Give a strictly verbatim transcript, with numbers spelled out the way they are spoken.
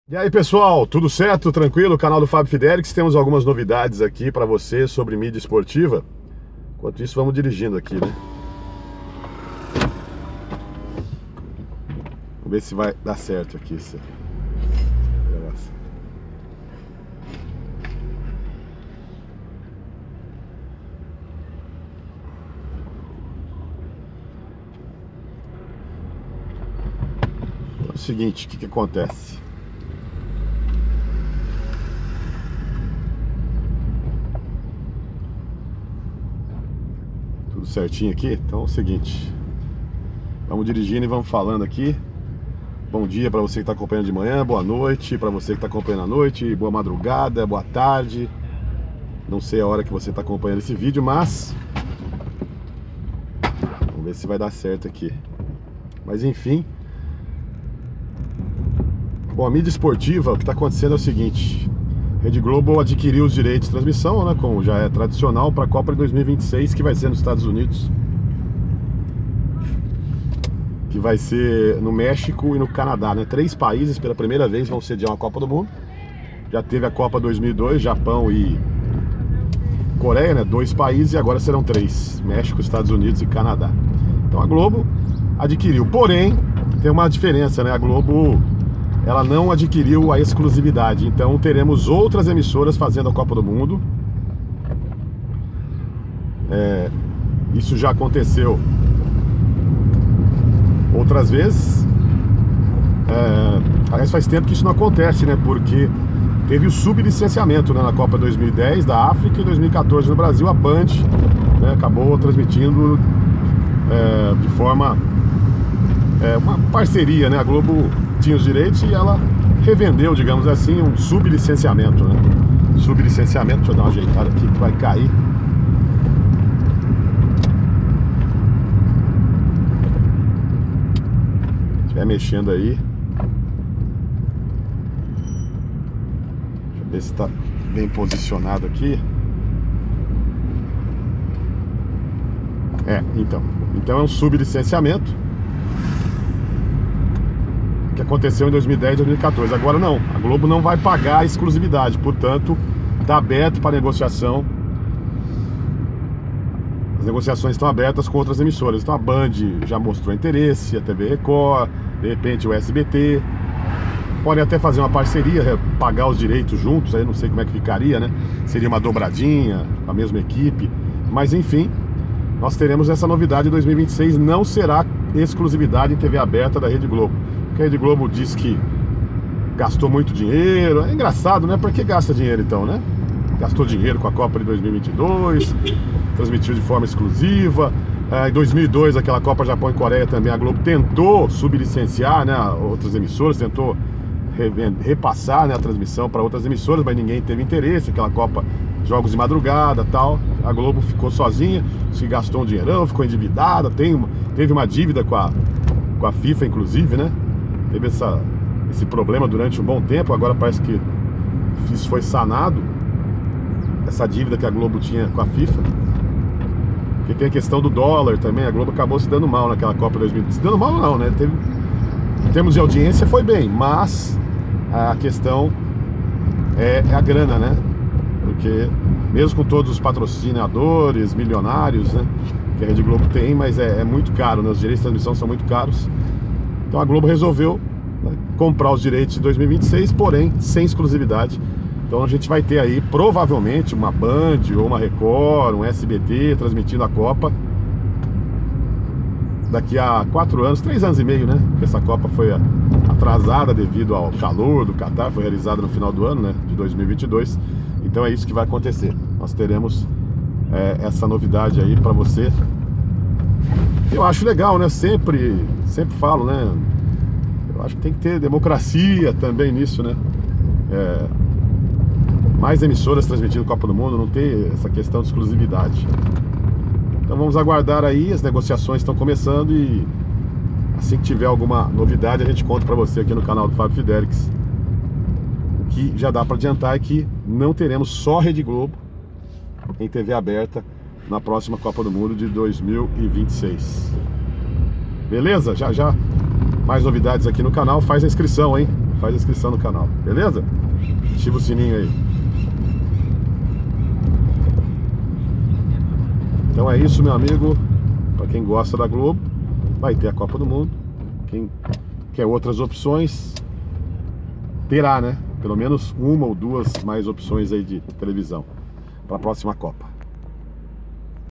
E aí pessoal, tudo certo? Tranquilo? Canal do Fábio Fidelix, temos algumas novidades aqui para você sobre mídia esportiva. Enquanto isso, vamos dirigindo aqui, né? Vamos ver se vai dar certo aqui isso. Então, é o seguinte, o que que acontece? Tudo certinho aqui? Então é o seguinte, vamos dirigindo e vamos falando aqui. Bom dia para você que está acompanhando de manhã, boa noite para você que está acompanhando à noite, boa madrugada, boa tarde. Não sei a hora que você está acompanhando esse vídeo, mas vamos ver se vai dar certo aqui. Mas enfim, bom, a mídia esportiva, o que está acontecendo é o seguinte: Rede Globo adquiriu os direitos de transmissão, né, como já é tradicional, para a Copa de dois mil e vinte e seis, que vai ser nos Estados Unidos, que vai ser no México e no Canadá, né? Três países pela primeira vez vão sediar uma Copa do Mundo. Já teve a Copa dois mil e dois, Japão e Coreia, né? Dois países, e agora serão três: México, Estados Unidos e Canadá. Então a Globo adquiriu, porém tem uma diferença, né? A Globo, ela não adquiriu a exclusividade, então teremos outras emissoras fazendo a Copa do Mundo. É, isso já aconteceu outras vezes. É, aliás, faz tempo que isso não acontece, né? Porque teve o sublicenciamento, né, na Copa dois mil e dez da África e dois mil e quatorze no Brasil. A Band, né, acabou transmitindo é, de forma é, uma parceria, né? A Globo tinha os direitos e ela revendeu, digamos assim, um sublicenciamento, né? Sublicenciamento, deixa eu dar uma ajeitada aqui que vai cair. Se estiver mexendo aí, deixa eu ver se está bem posicionado aqui. É, então, então é um sublicenciamento que aconteceu em dois mil e dez e dois mil e quatorze. Agora não, a Globo não vai pagar a exclusividade, portanto está aberto para negociação. As negociações estão abertas com outras emissoras. Então a Band já mostrou interesse, a T V Record, de repente o S B T. Podem até fazer uma parceria, pagar os direitos juntos, aí não sei como é que ficaria, né? Seria uma dobradinha, a mesma equipe. Mas enfim, nós teremos essa novidade em dois mil e vinte e seis, não será exclusividade em T V aberta da Rede Globo. A Rede Globo diz que gastou muito dinheiro. É engraçado, né? Por que gasta dinheiro então, né? Gastou dinheiro com a Copa de dois mil e vinte e dois, transmitiu de forma exclusiva. Em dois mil e dois, aquela Copa Japão e Coreia também, a Globo tentou sublicenciar, né, outras emissoras, tentou repassar, né, a transmissão para outras emissoras, mas ninguém teve interesse. Aquela Copa, jogos de madrugada e tal, a Globo ficou sozinha, se gastou um dinheirão, ficou endividada, tem uma, teve uma dívida com a, com a FIFA, inclusive, né? Teve essa, esse problema durante um bom tempo. Agora parece que isso foi sanado, essa dívida que a Globo tinha com a FIFA. Porque tem a questão do dólar também. A Globo acabou se dando mal naquela Copa dois mil e vinte. Se dando mal não, né? Teve, em termos de audiência foi bem, mas a questão é, é a grana, né? Porque mesmo com todos os patrocinadores milionários, né, que a Rede Globo tem, mas é, é muito caro, né? Os direitos de transmissão são muito caros. Então a Globo resolveu, né, comprar os direitos de dois mil e vinte e seis, porém sem exclusividade. Então a gente vai ter aí provavelmente uma Band ou uma Record, um S B T transmitindo a Copa daqui a quatro anos, três anos e meio, né? Porque essa Copa foi atrasada devido ao calor do Catar, foi realizada no final do ano, né, de dois mil e vinte e dois. Então é isso que vai acontecer. Nós teremos é, essa novidade aí para você. Eu acho legal, né? Sempre, sempre falo, né? Eu acho que tem que ter democracia também nisso, né? É, mais emissoras transmitindo Copa do Mundo, não ter essa questão de exclusividade. Então vamos aguardar aí, as negociações estão começando e assim que tiver alguma novidade a gente conta pra você aqui no canal do Fábio Fidelix. O que já dá pra adiantar é que não teremos só Rede Globo em T V aberta na próxima Copa do Mundo de dois mil e vinte e seis. Beleza? Já já mais novidades aqui no canal. Faz a inscrição, hein? faz inscrição no canal, beleza? Ativa o sininho aí. Então é isso, meu amigo. Para quem gosta da Globo, vai ter a Copa do Mundo. Quem quer outras opções, terá, né? Pelo menos uma ou duas mais opções aí de televisão para a próxima Copa.